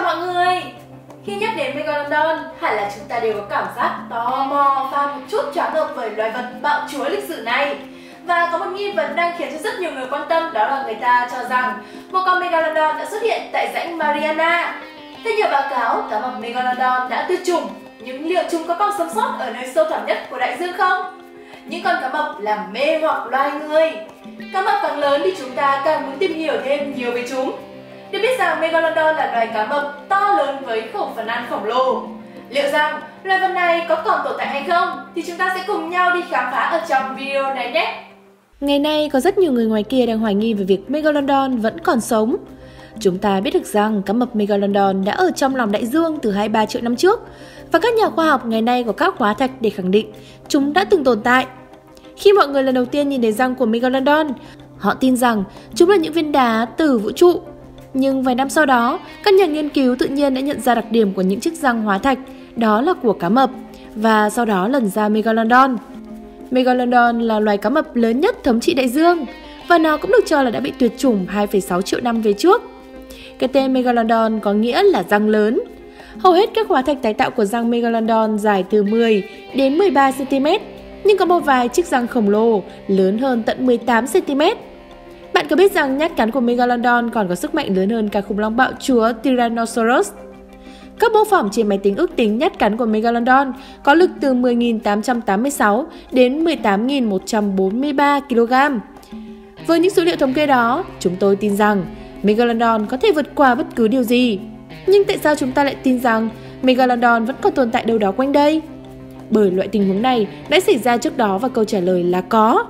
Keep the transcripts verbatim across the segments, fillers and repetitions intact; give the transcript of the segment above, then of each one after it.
mọi người! Khi nhắc đến Megalodon, hẳn là chúng ta đều có cảm giác tò mò và một chút choáng ngợp với loài vật bạo chúa lịch sử này. Và có một nghi vấn đang khiến cho rất nhiều người quan tâm, đó là người ta cho rằng một con Megalodon đã xuất hiện tại rãnh Mariana. Theo nhiều báo cáo, cá mập Megalodon đã tuyệt chủng, nhưng liệu chúng có còn sống sót ở nơi sâu thẳm nhất của đại dương không? Những con cá mập làm mê hoặc loài người. Cá mập càng lớn thì chúng ta càng muốn tìm hiểu thêm nhiều về chúng. Được biết rằng Megalodon là loài cá mập to lớn với khẩu phần ăn khổng lồ. Liệu rằng loài vật này có còn tồn tại hay không thì chúng ta sẽ cùng nhau đi khám phá ở trong video này nhé. Ngày nay có rất nhiều người ngoài kia đang hoài nghi về việc Megalodon vẫn còn sống. Chúng ta biết được rằng cá mập Megalodon đã ở trong lòng đại dương từ hai mươi ba triệu năm trước, và các nhà khoa học ngày nay có các hóa thạch để khẳng định chúng đã từng tồn tại. Khi mọi người lần đầu tiên nhìn thấy răng của Megalodon, họ tin rằng chúng là những viên đá từ vũ trụ. Nhưng vài năm sau đó, các nhà nghiên cứu tự nhiên đã nhận ra đặc điểm của những chiếc răng hóa thạch, đó là của cá mập, và sau đó lần ra Megalodon. Megalodon là loài cá mập lớn nhất thống trị đại dương, và nó cũng được cho là đã bị tuyệt chủng hai phẩy sáu triệu năm về trước. Cái tên Megalodon có nghĩa là răng lớn. Hầu hết các hóa thạch tái tạo của răng Megalodon dài từ mười đến mười ba xăng ti mét, nhưng có một vài chiếc răng khổng lồ lớn hơn tận mười tám xăng ti mét. Bạn có biết rằng nhát cắn của Megalodon còn có sức mạnh lớn hơn cả khủng long bạo chúa Tyrannosaurus? Các mô phỏng trên máy tính ước tính nhát cắn của Megalodon có lực từ mười nghìn tám trăm tám mươi sáu đến mười tám nghìn một trăm bốn mươi ba ki lô gam. Với những số liệu thống kê đó, chúng tôi tin rằng Megalodon có thể vượt qua bất cứ điều gì. Nhưng tại sao chúng ta lại tin rằng Megalodon vẫn còn tồn tại đâu đó quanh đây? Bởi loại tình huống này đã xảy ra trước đó và câu trả lời là có.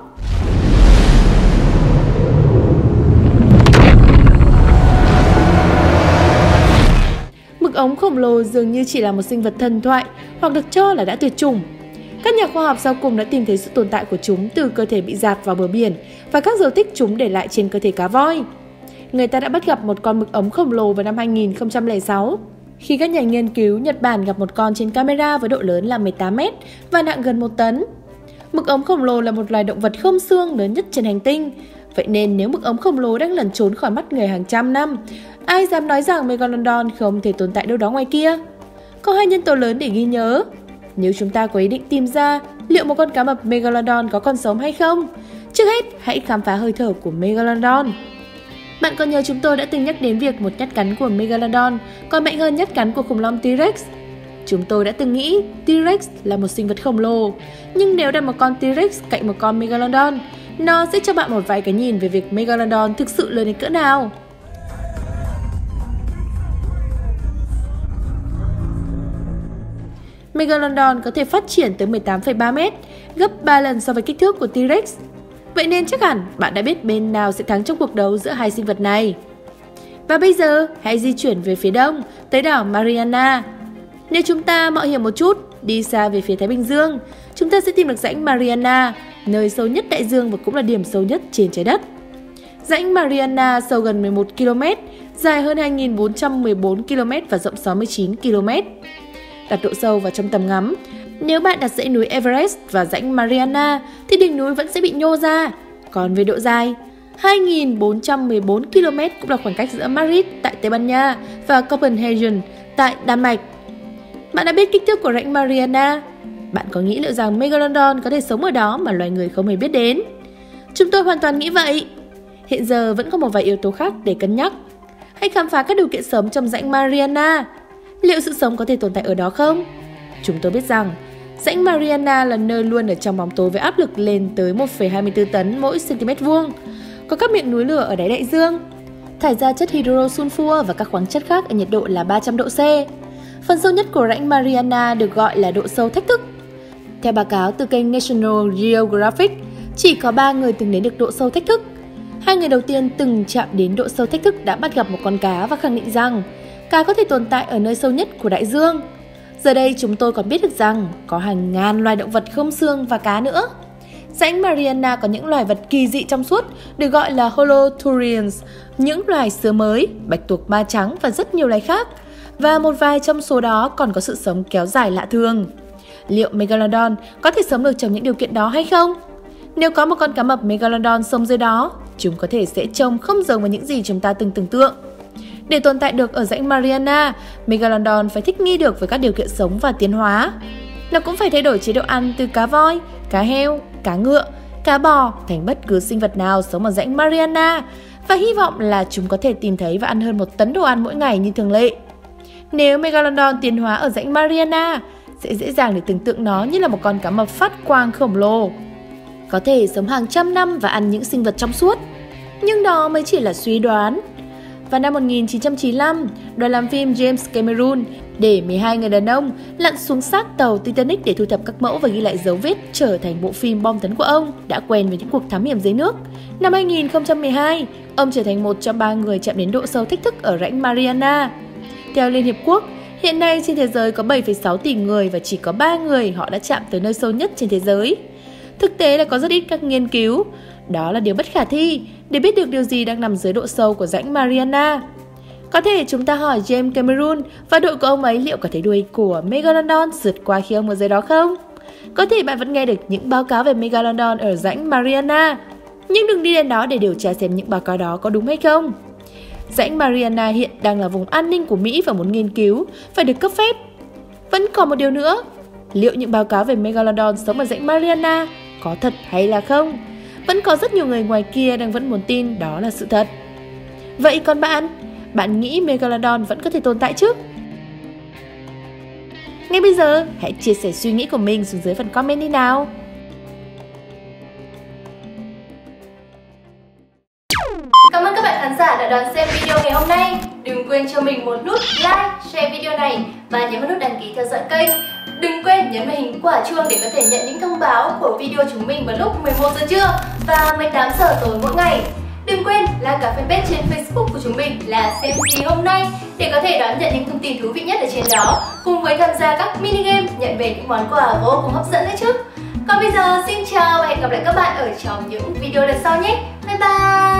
Mực ống khổng lồ dường như chỉ là một sinh vật thần thoại hoặc được cho là đã tuyệt chủng. Các nhà khoa học sau cùng đã tìm thấy sự tồn tại của chúng từ cơ thể bị dạt vào bờ biển và các dấu tích chúng để lại trên cơ thể cá voi. Người ta đã bắt gặp một con mực ống khổng lồ vào năm hai nghìn không trăm lẻ sáu, khi các nhà nghiên cứu Nhật Bản gặp một con trên camera với độ lớn là mười tám mét và nặng gần một tấn. Mực ống khổng lồ là một loài động vật không xương lớn nhất trên hành tinh. Vậy nên nếu mực ống khổng lồ đang lẩn trốn khỏi mắt người hàng trăm năm, ai dám nói rằng Megalodon không thể tồn tại đâu đó ngoài kia? Có hai nhân tố lớn để ghi nhớ. Nếu chúng ta có ý định tìm ra liệu một con cá mập Megalodon có còn sống hay không, trước hết hãy khám phá hơi thở của Megalodon. Bạn có nhớ chúng tôi đã từng nhắc đến việc một nhát cắn của Megalodon còn mạnh hơn nhát cắn của khủng long T-Rex? Chúng tôi đã từng nghĩ T-Rex là một sinh vật khổng lồ, nhưng nếu đặt một con T-Rex cạnh một con Megalodon, nó sẽ cho bạn một vài cái nhìn về việc Megalodon thực sự lớn đến cỡ nào. Megalodon có thể phát triển tới mười tám phẩy ba mét, gấp ba lần so với kích thước của T-Rex. Vậy nên chắc hẳn bạn đã biết bên nào sẽ thắng trong cuộc đấu giữa hai sinh vật này. Và bây giờ, hãy di chuyển về phía đông, tới đảo Mariana. Nếu chúng ta mạo hiểm một chút, đi xa về phía Thái Bình Dương, chúng ta sẽ tìm được rãnh Mariana, nơi sâu nhất đại dương và cũng là điểm sâu nhất trên trái đất. Rãnh Mariana sâu gần mười một ki lô mét, dài hơn hai nghìn bốn trăm mười bốn ki lô mét và rộng sáu mươi chín ki lô mét. Đặt độ sâu vào trong tầm ngắm, nếu bạn đặt dãy núi Everest vào rãnh Mariana thì đỉnh núi vẫn sẽ bị nhô ra. Còn về độ dài, hai nghìn bốn trăm mười bốn ki lô mét cũng là khoảng cách giữa Madrid tại Tây Ban Nha và Copenhagen tại Đan Mạch. Bạn đã biết kích thước của rãnh Mariana? Bạn có nghĩ liệu rằng Megalodon có thể sống ở đó mà loài người không hề biết đến? Chúng tôi hoàn toàn nghĩ vậy. Hiện giờ vẫn có một vài yếu tố khác để cân nhắc. Hãy khám phá các điều kiện sống trong rãnh Mariana. Liệu sự sống có thể tồn tại ở đó không? Chúng tôi biết rằng rãnh Mariana là nơi luôn ở trong bóng tối với áp lực lên tới một phẩy hai mươi tư tấn mỗi cm vuông. Có các miệng núi lửa ở đáy đại dương, thải ra chất hydrosulfur và các khoáng chất khác ở nhiệt độ là ba trăm độ C. Phần sâu nhất của rãnh Mariana được gọi là độ sâu thách thức. Theo báo cáo từ kênh National Geographic, chỉ có ba người từng đến được độ sâu thách thức. Hai người đầu tiên từng chạm đến độ sâu thách thức đã bắt gặp một con cá và khẳng định rằng cá có thể tồn tại ở nơi sâu nhất của đại dương. Giờ đây chúng tôi còn biết được rằng có hàng ngàn loài động vật không xương và cá nữa. Rãnh Mariana có những loài vật kỳ dị trong suốt được gọi là Holoturians, những loài sứa mới, bạch tuộc ma trắng và rất nhiều loài khác. Và một vài trong số đó còn có sự sống kéo dài lạ thường. Liệu Megalodon có thể sống được trong những điều kiện đó hay không? Nếu có một con cá mập Megalodon sống dưới đó, chúng có thể sẽ trông không giống với những gì chúng ta từng tưởng tượng. Để tồn tại được ở rãnh Mariana, Megalodon phải thích nghi được với các điều kiện sống và tiến hóa. Nó cũng phải thay đổi chế độ ăn từ cá voi, cá heo, cá ngựa, cá bò thành bất cứ sinh vật nào sống ở rãnh Mariana, và hy vọng là chúng có thể tìm thấy và ăn hơn một tấn đồ ăn mỗi ngày như thường lệ. Nếu Megalodon tiến hóa ở rãnh Mariana, sẽ dễ dàng để tưởng tượng nó như là một con cá mập phát quang khổng lồ, có thể sống hàng trăm năm và ăn những sinh vật trong suốt. Nhưng đó mới chỉ là suy đoán. Vào năm một nghìn chín trăm chín mươi lăm, đoàn làm phim James Cameron để mười hai người đàn ông lặn xuống xác tàu Titanic để thu thập các mẫu và ghi lại dấu vết trở thành bộ phim bom tấn của ông, đã quen với những cuộc thám hiểm dưới nước. Năm hai nghìn không trăm mười hai, ông trở thành một trong ba người chạm đến độ sâu thách thức ở rãnh Mariana. Theo Liên Hiệp Quốc, hiện nay trên thế giới có bảy phẩy sáu tỷ người và chỉ có ba người họ đã chạm tới nơi sâu nhất trên thế giới. Thực tế là có rất ít các nghiên cứu. Đó là điều bất khả thi để biết được điều gì đang nằm dưới độ sâu của rãnh Mariana. Có thể chúng ta hỏi James Cameron và đội của ông ấy liệu có thấy đuôi của Megalodon sượt qua khi ông ở dưới đó không? Có thể bạn vẫn nghe được những báo cáo về Megalodon ở rãnh Mariana, nhưng đừng đi đến đó để điều tra xem những báo cáo đó có đúng hay không. Rãnh Mariana hiện đang là vùng an ninh của Mỹ và muốn nghiên cứu phải được cấp phép. Vẫn còn một điều nữa, liệu những báo cáo về Megalodon sống ở rãnh Mariana có thật hay là không? Vẫn có rất nhiều người ngoài kia đang vẫn muốn tin đó là sự thật. Vậy còn bạn, bạn nghĩ Megalodon vẫn có thể tồn tại chứ? Ngay bây giờ, hãy chia sẻ suy nghĩ của mình xuống dưới phần comment đi nào! Cảm ơn các bạn khán giả đã đón xem video ngày hôm nay. Đừng quên cho mình một nút like, share video này và nhấn vào nút đăng ký theo dõi kênh. Đừng quên nhấn vào hình quả chuông để có thể nhận những thông báo của video chúng mình vào lúc mười một giờ trưa và mười tám giờ tối mỗi ngày. Đừng quên like cả fanpage trên Facebook của chúng mình là xem gì hôm nay để có thể đón nhận những thông tin thú vị nhất ở trên đó, cùng với tham gia các mini game nhận về những món quà vô cùng hấp dẫn đấy chứ. Còn bây giờ xin chào và hẹn gặp lại các bạn ở trong những video lần sau nhé. Bye bye.